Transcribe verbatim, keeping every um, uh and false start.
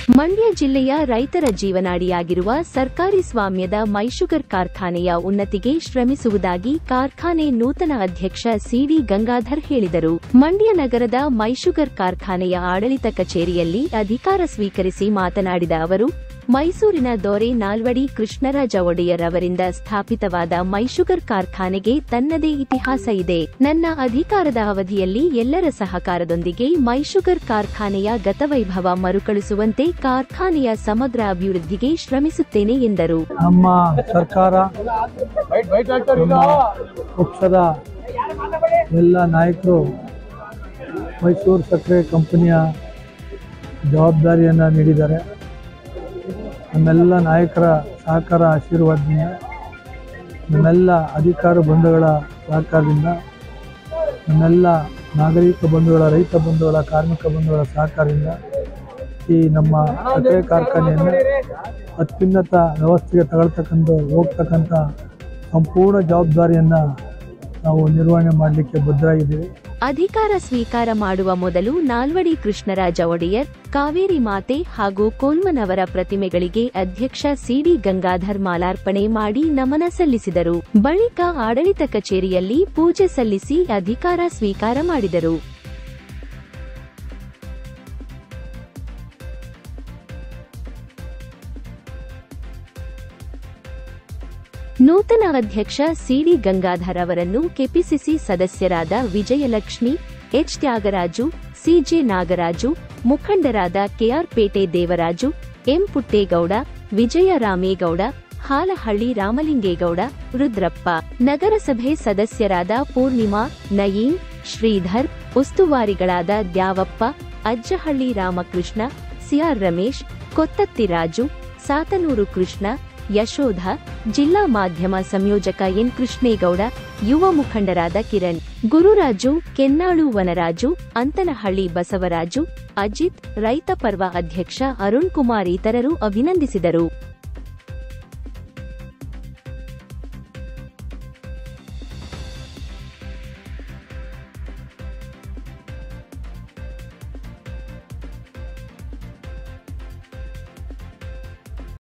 ಮಂಡ್ಯ ಜಿಲ್ಲೆಯ ರೈತರ ಜೀವನಾಡಿಯಾಗಿರುವ ಸರ್ಕಾರಿ ಸ್ವಾಮ್ಯದ ಮೈಶುಗರ್ ಕಾರ್ಖಾನೆಯ ಉನ್ನತಿಗೆ ಶ್ರಮಿಸುವುದಾಗಿ ಕಾರ್ಖಾನೆ ನೂತನ ಅಧ್ಯಕ್ಷ ಸಿಡಿ ಗಂಗಾಧರ್ ಹೇಳಿದರು. ಮಂಡ್ಯ ನಗರದ ಮೈಶುಗರ್ ಕಾರ್ಖಾನೆಯ ಆಡಳಿತ ಕಚೇರಿಯಲ್ಲಿ ಅಧಿಕಾರ ಸ್ವೀಕರಿಸಿ ಮಾತನಾಡಿದ ಅವರು, ಮೈಸೂರಿನ ದೊರೆ ನಾಲ್ವಡಿ ಕೃಷ್ಣರಾಜ ಒಡೆಯರ್ ಅವರಿಂದ ಸ್ಥಾಪಿತವಾದ ಮೈಶುಗರ್ ಕಾರ್ಖಾನೆಗೆ ತನ್ನದೇ ಇತಿಹಾಸ ಇದೆ. ನನ್ನ ಅಧಿಕಾರದ ಅವಧಿಯಲ್ಲಿ ಎಲ್ಲರ ಸಹಕಾರದೊಂದಿಗೆ ಮೈಶುಗರ್ ಕಾರ್ಖಾನೆಯ ಗತವೈಭವ ಮರುಕಳಿಸುವಂತೆ ಕಾರ್ಖಾನೆಯ ಸಮಗ್ರ ಅಭಿವೃದ್ಧಿಗೆ ಶ್ರಮಿಸುತ್ತೇನೆ ಎಂದರು. ನಮ್ಮ ಸರ್ಕಾರ, ಪಕ್ಷದ ಎಲ್ಲ ನಾಯಕರು ಮೈಸೂರು ಸಕ್ಕರೆ ಕಂಪನಿಯ ಜವಾಬ್ದಾರಿಯನ್ನು ನೀಡಿದ್ದಾರೆ. ನಮ್ಮೆಲ್ಲ ನಾಯಕರ ಸಹಕಾರ ಆಶೀರ್ವಾದದಿಂದ, ನಮ್ಮೆಲ್ಲ ಅಧಿಕಾರ ಬಂಧುಗಳ ಸಹಕಾರದಿಂದ, ನಮ್ಮೆಲ್ಲ ನಾಗರಿಕ ಬಂಧುಗಳ, ರೈತ ಬಂಧುಗಳ, ಕಾರ್ಮಿಕ ಬಂಧುಗಳ ಸಹಕಾರದಿಂದ ಈ ನಮ್ಮ ಸಕ್ಕರೆ ಕಾರ್ಖಾನೆಯನ್ನು ಅತ್ಯುನ್ನತ ವ್ಯವಸ್ಥೆಗೆ ತಗೊಳ್ತಕ್ಕಂಥ ಹೋಗ್ತಕ್ಕಂಥ ಸಂಪೂರ್ಣ ಜವಾಬ್ದಾರಿಯನ್ನು ನಾವು ನಿರ್ವಹಣೆ ಮಾಡಲಿಕ್ಕೆ ಬದ್ಧರಾಗಿದ್ದೀವಿ. ಅಧಿಕಾರ ಸ್ವೀಕಾರ ಮಾಡುವ ಮೊದಲು ನಾಲ್ವಡಿ ಕೃಷ್ಣರಾಜ ಒಡೆಯರ್, ಕಾವೇರಿ ಮಾತೆ ಹಾಗೂ ಕೋಲ್ಮನ್ ಅವರ ಪ್ರತಿಮೆಗಳಿಗೆ ಅಧ್ಯಕ್ಷ ಸಿಡಿ ಗಂಗಾಧರ್ ಮಾಲಾರ್ಪಣೆ ಮಾಡಿ ನಮನ ಸಲ್ಲಿಸಿದರು. ಬಳಿಕ ಆಡಳಿತ ಕಚೇರಿಯಲ್ಲಿ ಪೂಜೆ ಸಲ್ಲಿಸಿ ಅಧಿಕಾರ ಸ್ವೀಕಾರ ಮಾಡಿದರು. ನೂತನ ಅಧ್ಯಕ್ಷ ಸಿಡಿ ಗಂಗಾಧರ್ ಅವರನ್ನು ಕೆಪಿಸಿಸಿ ಸದಸ್ಯರಾದ ವಿಜಯಲಕ್ಷ್ಮಿ, ಎಚ್ ತ್ಯಾಗರಾಜು, ಸಿಜೆ ನಾಗರಾಜು, ಮುಖಂಡರಾದ ಕೆಆರ್ ಪೇಟೆ ದೇವರಾಜು, ಎಂ ಪುಟ್ಟೇಗೌಡ, ವಿಜಯ ರಾಮೇಗೌಡ, ಹಾಲಹಳ್ಳಿ ರಾಮಲಿಂಗೇಗೌಡ, ರುದ್ರಪ್ಪ, ನಗರಸಭೆ ಸದಸ್ಯರಾದ ಪೂರ್ಣಿಮಾ, ನಯೀಂ, ಶ್ರೀಧರ್, ಉಸ್ತುವಾರಿಗಳಾದ ದ್ಯಾವಪ್ಪ, ಅಜ್ಜಹಳ್ಳಿ ರಾಮಕೃಷ್ಣ, ಸಿಆರ್ ರಮೇಶ್, ಕೊತ್ತತ್ತಿ ರಾಜು, ಸಾತನೂರು ಕೃಷ್ಣ, ಯಶೋಧ, ಜಿಲ್ಲಾ ಮಾಧ್ಯಮ ಸಂಯೋಜಕ ಎನ್ ಕೃಷ್ಣೇಗೌಡ, ಯುವ ಮುಖಂಡರಾದ ಕಿರಣ್, ಗುರುರಾಜು, ಕೆನ್ನಾಳು ವನರಾಜು, ಅಂತನಹಳ್ಳಿ ಬಸವರಾಜು, ಅಜಿತ್, ರೈತ ಪರ್ವ ಅಧ್ಯಕ್ಷ ಅರುಣ್ ಕುಮಾರ್ ಇತರರು ಅಭಿನಂದಿಸಿದರು.